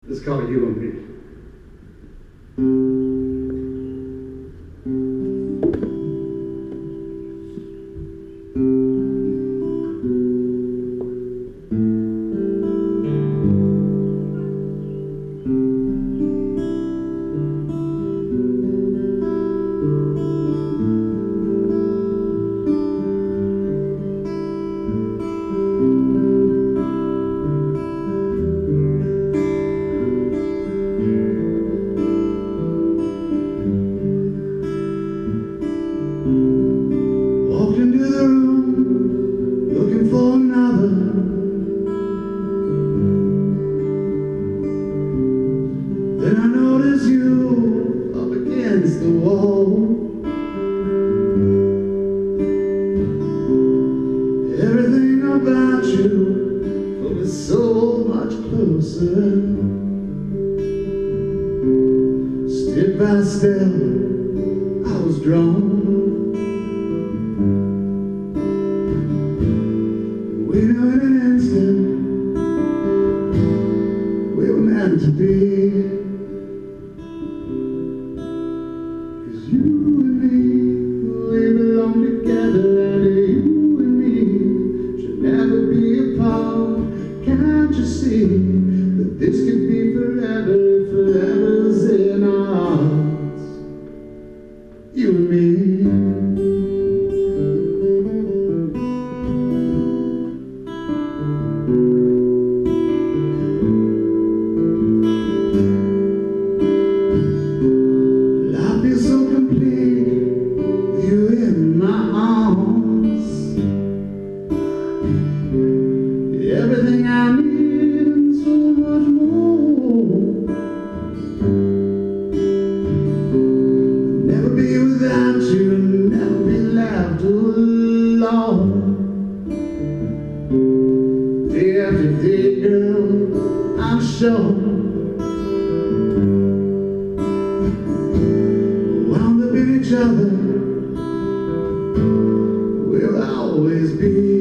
It's called You and Me. Walked into the room looking for another. Then I noticed you up against the wall. Everything about you pulled me so much closer. Step by step I was drawn. We knew in an instant we were meant to be. 'Cause you and me, we belong together, and you and me should never be apart. Can't you see that this could be forever if forever's in our hearts? You and me. Everything I need and so much more. Never be without you, never be left alone. Day after day, girl, I'm sure wound up in each other, we'll always be.